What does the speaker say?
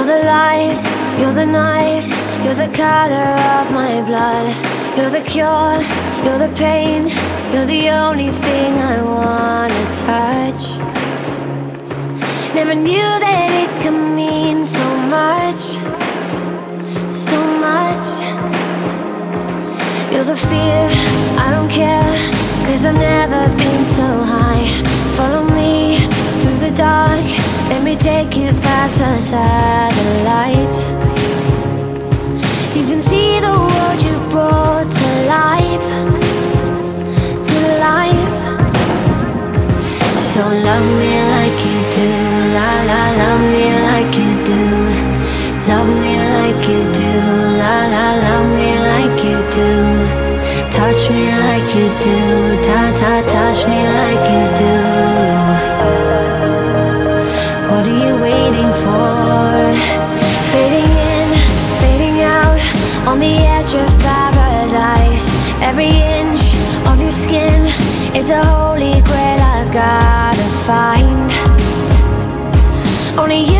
the light, you're the night, you're the color of my blood. You're the cure, you're the pain, you're the only thing I wanna touch. Never knew that it could mean so much, so much. You're the fear, I don't care, 'cause I've never been so high. Follow me through the dark, let me take you past the satellites. You can see the world you brought to life, to life. So love me like you do, la la, love me like you do. Love me like you do, la la, love me like you do. Touch me like you do, ta ta, touch me like you do. What are you waiting for? Fading in, fading out, on the edge of paradise. Every inch of your skin is a holy grail I've gotta find. Only you